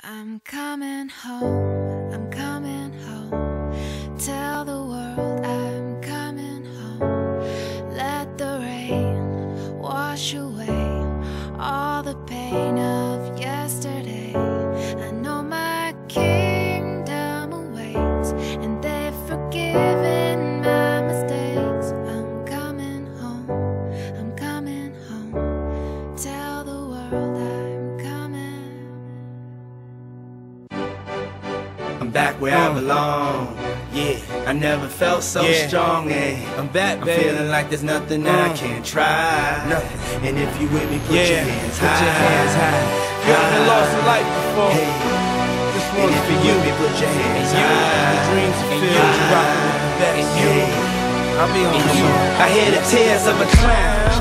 I'm coming home, I'm coming home. Tell the world I'm coming home. Let the rain wash away all the pain of yesterday. I know my kingdom awaits, and they've forgiven my mistakes. I'm coming home, I'm coming home. Tell the world I'm coming. I'm back where I belong. Yeah, I never felt so strong. I'm back, baby. I'm feeling like there's nothing that I can't try. Nothing. And if you with me, put your hands high. Put your hands high. You ever lost a life before? Hey. This And one's if for you you. with me, put your hands And you, high. the dreams you feel, you rockin' with the best. I'll be on you. I hear the tears of a clown.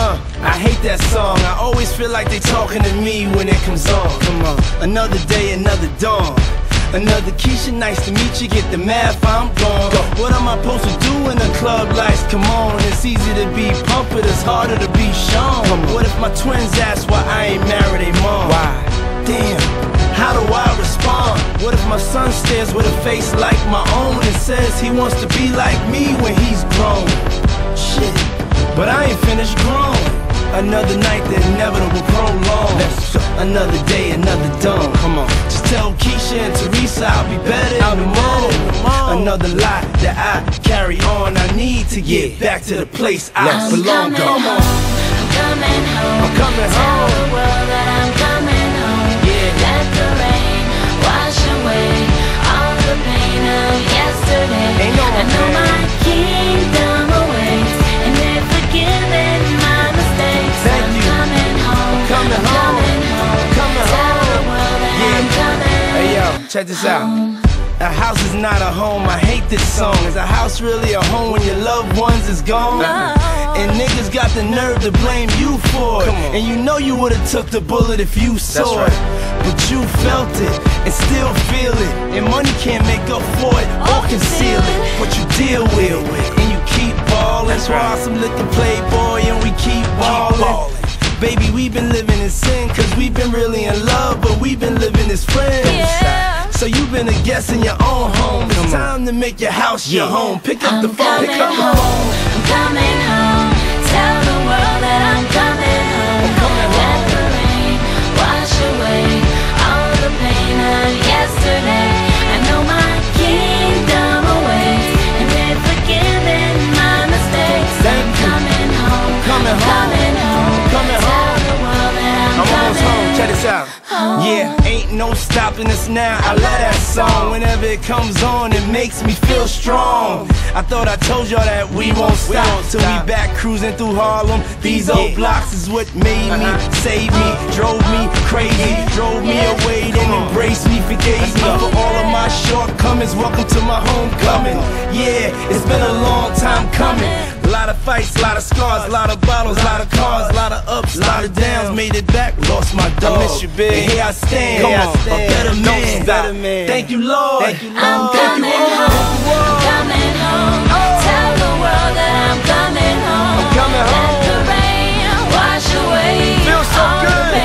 I hate that song. I always feel like they talking to me when it comes on. Come on. Another day, another dawn. Another Keisha, nice to meet you. Get the math, I'm gone. What am I supposed to do when the club lights come on? It's easy to be pumped, but it's harder to be shown. What if my twins ask why I ain't married a mom? Why? Damn, how do I respond? What if my son stares with a face like my own and says he wants to be like me when he's grown? Shit, but I ain't finished grown. Another night, the inevitable prolong. Another day, another dawn. Come on, just tell Keisha and Teresa I'll be better in the morning. Another lie that I carry on. I need to get back to the place I belong. Come on, I'm coming home. I'm coming Tell home. the world that I'm coming home. Yeah. Let the rain wash away all the pain of yesterday. Ain't no I know pain. my kingdom awaits, and they've forgiven my mistakes. Thank I'm you. coming home. Coming I'm home. coming home. Coming Tell home. the world that Yeah. I'm coming. Hey yo, check this out. A house is not a home, I hate this song. Is a house really a home when your loved ones is gone? No. And niggas got the nerve to blame you for it. And you know you would've took the bullet if you saw it. But you felt it and still feel it. And money can't make up for it or conceal it. But you deal with it and you keep ballin'. That's right. Some looking playboy and we keep ballin'. Baby, we've been living in sin, cause we've been really in love, but we've been living as friends. Yeah. So you've been a guest in your own home. It's time to make your house your home. Pick up the phone, pick up the phone. I'm coming home. Tell the world that I'm coming home. Let the rain wash away all the pain of yesterday. I know my kingdom awaits, and they've forgiven my mistakes. Thank I'm you. coming home. Coming home. Coming home. Coming Tell home. the world that I'm I'm almost home. coming Check this out. home. Yeah, ain't no stopping us now. I love that song. Whenever it comes on, it makes me feel strong. I thought I told y'all that we won't stop till we back cruising through Harlem. These old blocks is what made me, saved me, drove me crazy, drove me away, then embraced me, forgave me for all of my shortcomings. Welcome to my homecoming. Yeah, it's been a long time coming. A lot of fights, a lot of scars, a lot of bottles, a lot of cars, a lot of ups, a lot of downs. Made it back, lost my dog. I miss you, big. And here I stand, Come on, a better man. better man. Thank you, Lord. Thank you, Lord. I'm Thank you, coming Lord. home. I'm coming home. Tell the world that I'm coming home. I'm coming Let home. the rain wash away Feels so all good. the